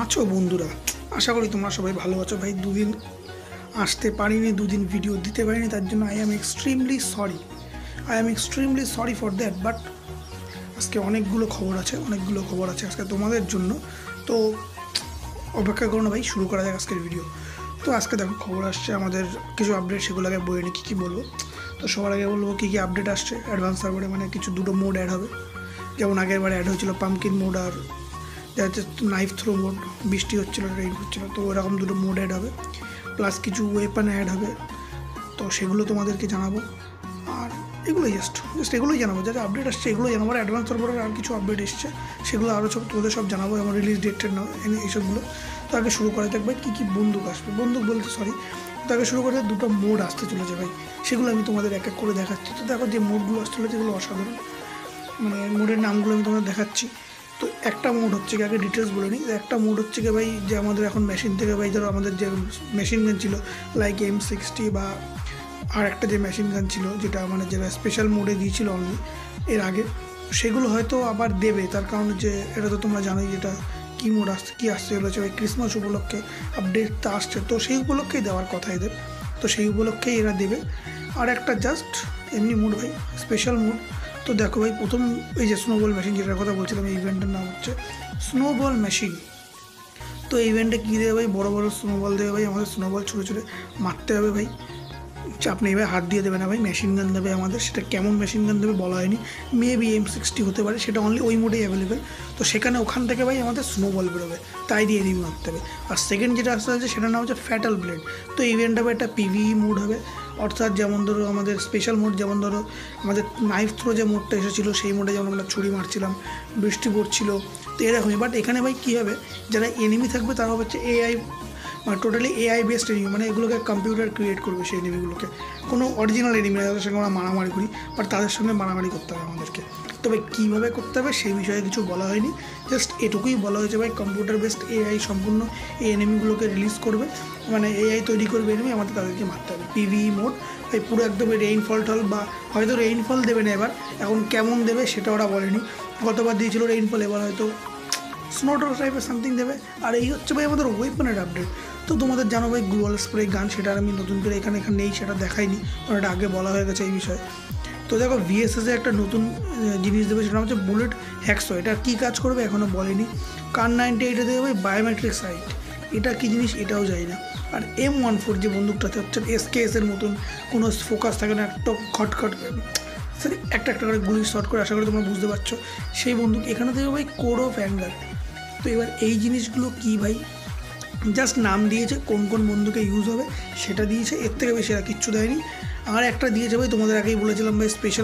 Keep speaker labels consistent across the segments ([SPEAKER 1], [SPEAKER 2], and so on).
[SPEAKER 1] আছো বন্ধুরা? আশা করি তোমরা সবাই ভালো আছো। ভাই দুদিন আসতে পারিনি, দুদিন ভিডিও দিতে পারিনি, তার জন্য I am extremely sorry for that. But আজকে অনেকগুলো খবর আছে আজকে তোমাদের জন্য। তো অপেক্ষা করো না ভাই, শুরু করা যাক আজকের ভিডিও। তো আজকে দেখো খবর আসছে আমাদের কিছু আপডেট, সেগুলো আগে বলে নিই কী বলবো। তো সবার আগে বলবো কী আপডেট আসছে অ্যাডভান্স সার্ভারে। মানে দুটো মোড অ্যাড হবে, যেমন আগের বার অ্যাড হয়েছিল পাম্পকিন মোড আর যাতে নাইফ থ্রো মোড, বৃষ্টি হচ্ছিলো, রেইন হচ্ছিলো, তো ওরকম দুটো মোড অ্যাড হবে, প্লাস কিছু ওয়েপন অ্যাড হবে। তো সেগুলো তোমাদেরকে জানাবো। আর এগুলোই জাস্ট এগুলোই জানাবো, যাতে আপডেট আসছে এগুলোই জানাবো। আর অ্যাডভান্স সার্ভারের আর কিছু আপডেট এসছে, সেগুলো আরও সব তোমাদের সব জানাবো, এবং রিলিজ ডেটের না এইসবগুলো। তো আগে শুরু করা থাকবে কী বন্দুক আসবে, তো আগে শুরু করে দুটো মোড আসতে চলেছে ভাই, সেগুলো আমি তোমাদের এক এক করে দেখাচ্ছি। তো দেখো যে মোডগুলো আসতে চলেছে এগুলো অসাধারণ, মানে মোডের নামগুলো আমি তোমাদের দেখাচ্ছি। তো একটা মোড হচ্ছে কি, আগে ডিটেলস বলে নিই। একটা মোড হচ্ছে কি ভাই, যে আমাদের এখন মেশিন থেকে ভাই, ধরো আমাদের যে মেশিন গান ছিল লাইক M60 বা আর একটা যে মেশিন গান ছিল যেটা মানে যেটা স্পেশাল মোডে দিয়েছিল অনলি এর আগে, সেগুলো হয়তো আবার দেবে। তার কারণ যে এটা তো তোমরা জানোই যেটা কী মোড আসতে চলেছে ভাই, ক্রিসমাস উপলক্ষে আপডেটটা আসছে, তো সেই উপলক্ষেই দেওয়ার কথা এদের। তো সেই উপলক্ষেই এরা দেবে। আর একটা জাস্ট এমনি মোড ভাই, স্পেশাল মোড। তো দেখো ভাই, প্রথম এই যে স্নোবল মেশিন যেটার কথা বলছিলাম, এই ইভেন্টের নাম হচ্ছে স্নোবল মেশিন। তো এই ইভেন্টে কী দেবে ভাই, বড় বড় স্নোবল দেবে ভাই, আমাদের স্নোবল ছুঁড়ে মারতে হবে ভাই। চাপ নেই ভাই, হাত দিয়ে দেবে না ভাই, মেশিন গান দেবে আমাদের। সেটা কেমন মেশিন গান দেবে বলা হয়নি, মেবি M60 হতে পারে, সেটা অনলি ওই মোডেই অ্যাভেলেবেল। তো ওখান থেকে ভাই আমাদের স্নোবল বেরোবে, তাই দিয়ে এনিমি মারতে হবে। আর সেকেন্ড যেটা আসতে হচ্ছে সেটার নাম হচ্ছে ফ্যাটাল ব্লেড। তো ইভেন্ট হবে একটা PvE মোড হবে, অর্থাৎ যেমন ধরো আমাদের স্পেশাল মোড, যেমন ধরো আমাদের নাইফ থ্রো যে মোডটা এসেছিলো সেই মোডে যেমন আমরা ছুরি মারছিলাম, বৃষ্টি পড়ছিল, তো এরকমই। বাট এখানে ভাই কী হবে, যারা এনিমি থাকবে তারা হচ্ছে AI, মানে টোটালি AI বেসড এনিমি, মানে এগুলোকে কম্পিউটার ক্রিয়েট করবে সেই এনিমিগুলোকে। কোনো অরিজিনাল এনিমি না যাদের সঙ্গে আমরা মারামারি করি, বাট তাদের সঙ্গে মারামারি করতে হবে আমাদেরকে। তবে কীভাবে করতে হবে সেই বিষয়ে কিছু বলা হয়নি, জাস্ট এটুকুই বলা হয়েছে ভাই, কম্পিউটার বেসড AI সম্পূর্ণ এই এনিমিগুলোকে রিলিজ করবে, মানে AI তৈরি করবে এনিমি, আমাদের তাদেরকে মারতে হবে। PvE মোড ভাই পুরো একদম রেইনফল বা হয়তো রেইনফল দেবে না এবার, এখন কেমন দেবে সেটা ওরা বলেনি। গতবার দিয়েছিল রেইনফল, এবার হয়তো স্নোডর টাইপের সামথিং দেবে। আর এই হচ্ছে ভাই আমাদের ওয়েপনের আপডেট। তো তোমাদের জানো ভাই গ্লোয়াল স্প্রে গান, সেটা আমি নতুন করে এখানে নেই, সেটা দেখাইনি, কারণ এটা আগে বলা হয়ে গেছে এই বিষয়ে। তো দেখো VSS-এ একটা নতুন জিনিস দেবে, সেটা হচ্ছে বুলেট হ্যাকসো। এটা কী কাজ করবে এখনও বলেনি। কার 98-এ দেবে ভাই বায়োমেট্রিক সাইট, এটা কী জিনিস এটাও জানি না। আর M14 যে বন্দুকটাতে হচ্ছে SKS-এর মতন কোনো ফোকাস থাকে না, একটা খটখট সরি একটা করে গুলি শট করে, আশা করি তোমরা বুঝতে পারছো সেই বন্দুক। এখানে দেবে ভাই কোর অফ অ্যাঙ্গার। তো এবার এই জিনিসগুলো কী ভাই, জাস্ট নাম দিয়েছে, কোন কোন বন্দুকে ইউজ হবে সেটা দিয়েছে, এর থেকে বেশি আর কিচ্ছু দেয়নি। আর একটা দিয়েছে ভাই, তোমাদের আগেই বলেছিলাম ভাই, স্পেশাল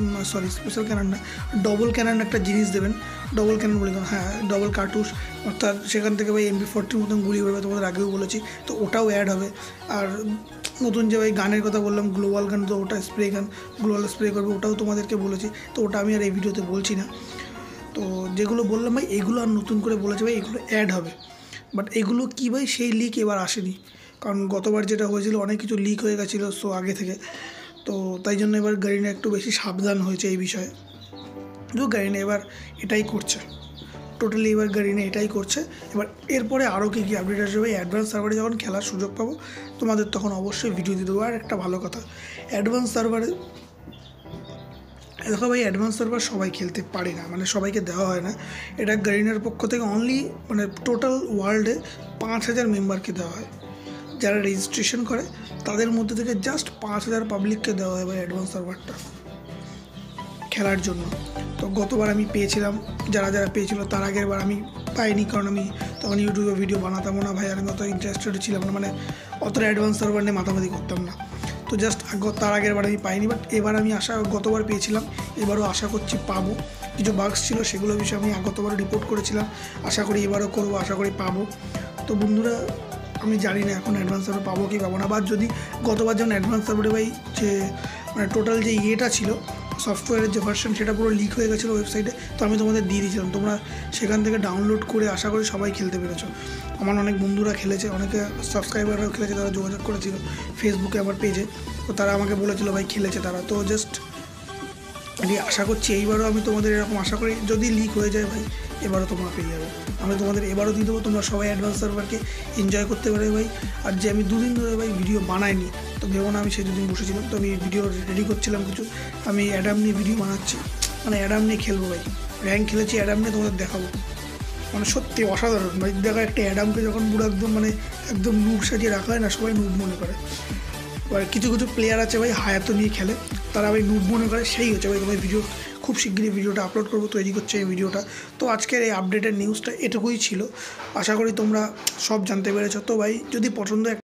[SPEAKER 1] ক্যানন না, ডবল ক্যানন একটা জিনিস দেবেন। ডবল ক্যানন বলে হ্যাঁ, ডবল কার্টুস, অর্থাৎ সেখান থেকে ভাই MP40 মতন গুলি বেরোবে, তোমাদের আগেও বলেছি। তো ওটাও অ্যাড হবে। আর নতুন যে ভাই গানের কথা বললাম, গ্লোবাল গান, তো ওটা স্প্রে গান, গ্লোবাল স্প্রে করবে, ওটাও তোমাদেরকে বলেছি। তো ওটা আমি আর এই ভিডিওতে বলছি না। তো যেগুলো বললাম ভাই, এগুলো আর নতুন করে বলেছে ভাই, এগুলো অ্যাড হবে। বাট এগুলো কী ভাই, সেই লিক এবার আসেনি, কারণ গতবার যেটা হয়েছিল অনেক কিছু লিক হয়ে গেছিলো সো আগে থেকে। তো তাই জন্য এবার গাড়িনা একটু বেশি সাবধান হয়েছে এই বিষয়ে। তো গাড়িনা এবার এটাই করছে, টোটালি এবার গাড়িনা এটাই করছে। এবার এরপরে আরও কী আপডেট আসবে, অ্যাডভান্স সার্ভারে যখন খেলার সুযোগ পাবো তোমাদের তখন অবশ্যই ভিডিও দিয়ে দেবো। আর একটা ভালো কথা, অ্যাডভান্স সার্ভারে দেখো ভাই, অ্যাডভান্স সার্ভার সবাই খেলতে পারে না, মানে সবাইকে দেওয়া হয় না। এটা গারিনার পক্ষ থেকে অনলি, মানে টোটাল ওয়ার্ল্ডে 5000 মেম্বারকে দেওয়া হয়। যারা রেজিস্ট্রেশন করে তাদের মধ্যে থেকে জাস্ট 5000 পাবলিককে দেওয়া হয় ভাই অ্যাডভান্স সার্ভারটা খেলার জন্য। তো গতবার আমি পেয়েছিলাম, যারা পেয়েছিল, তার আগের বার আমি পাইনি, কারণ আমি তখন ইউটিউবে ভিডিও বানাতামও না ভাই, আর আমি অত ইন্টারেস্টেড ছিলাম না, মানে অতটা অ্যাডভান্স সার্ভার নিয়ে মাতামাতি করতাম না। তো জাস্ট তার আগের বার আমি পাইনি, বাট এবার আমি গতবার পেয়েছিলাম, এবারও আশা করছি পাবো। কিছু বাগস ছিল, সেগুলো বিষয়ে আমি গতবার রিপোর্ট করেছিলাম, আশা করি এবারও করবো, আশা করি পাবো। তো বন্ধুরা, আমি জানি না এখন অ্যাডভান্স সার্ভার পাবো কি পাবো না। বা যদি গতবার যেমন অ্যাডভান্স সার্ভারে ভাই যে মানে টোটাল যে ইয়েটা ছিল, সফটওয়্যারের যে ভার্সন, সেটা পুরো লিক হয়ে গেছিলো ওয়েবসাইটে, তো আমি তোমাদের দিয়ে দিয়েছিলাম, তোমরা সেখান থেকে ডাউনলোড করে আশা করি সবাই খেলতে পেরেছো। আমার অনেক বন্ধুরা খেলেছে, অনেকে সাবস্ক্রাইবাররাও খেলেছে, তারা যোগাযোগ করেছিল ফেসবুকে আমার পেজে, তো তারা আমাকে বলেছিল ভাই খেলেছে তারা। তো জাস্ট আশা করছি এইবারও আমি তোমাদের এরকম আশা করি, যদি লিক হয়ে যায় ভাই এবারও তোমরা পেয়ে যাবে। আমি তোমাদের এবারও দিয়ে দেবো, তোমরা সবাই অ্যাডভান্স সার্ভারকে এনজয় করতে পারে ভাই। আর যে আমি 2 দিন ধরে ভাই ভিডিও বানাইনি, তো ভেবো না আমি সেই 2 দিন বসেছিলাম, তো আমি ভিডিও রেডি করছিলাম কিছু। আমি অ্যাডাম নিয়ে ভিডিও বানাচ্ছি, মানে অ্যাডাম নিয়ে খেলবো ভাই, র্যাঙ্ক খেলেছি অ্যাডাম নিয়ে, তোমাদের দেখাবো। মানে সত্যি অসাধারণ ভাই। দেখা একটা অ্যাডামকে যখন পুরো একদম মানে একদম নুব সাজিয়ে রাখা হয় না, সবাই নুব মনে করে। এবার কিছু কিছু প্লেয়ার আছে ভাই হায়াত নিয়ে খেলে, তারা ভাই নুব মনে করে, সেই হচ্ছে ভাই। তোমার ভিডিও খুব শিগগিরই ভিডিওটা আপলোড করবো, তৈরি করছে এই ভিডিওটা। তো আজকের এই আপডেটের নিউজটা এটুকুই ছিল, আশা করি তোমরা সব জানতে পেরেছো। তো ভাই যদি পছন্দ